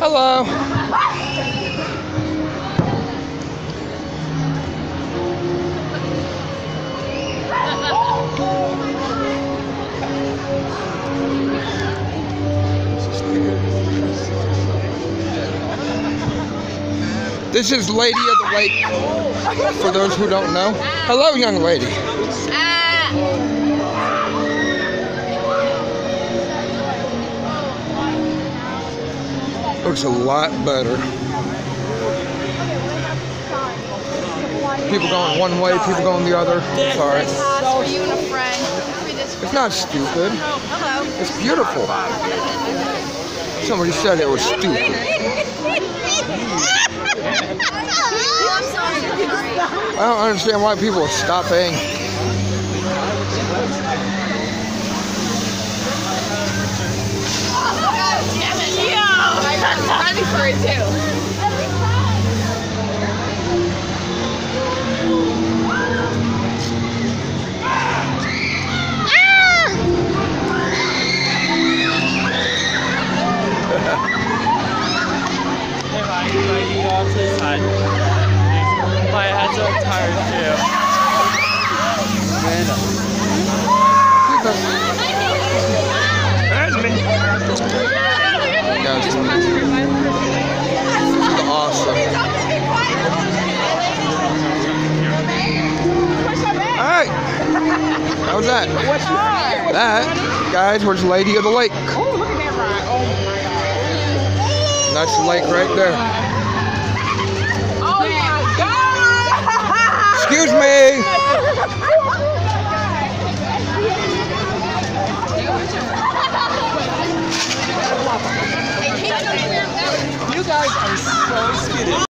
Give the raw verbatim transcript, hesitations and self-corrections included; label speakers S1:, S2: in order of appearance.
S1: Hello. This is Lady of the Lake, for those who don't know. Hello, young lady. Looks a lot better. People going one way, people going the other. Sorry.
S2: For you and a friend.
S1: It's not stupid.
S2: Hello.
S1: It's beautiful. Somebody said it was stupid. I don't understand why people are stopping.
S2: I'm ready for it too.
S3: My head's so tired too.
S1: Guys, this is awesome. Alright. How's that? That, guys, was Lady of the Lake.
S4: Oh, look at that ride. Oh my God.
S1: That's the lake right there.
S4: Oh my God.
S1: Excuse me.
S4: You guys are so skittish.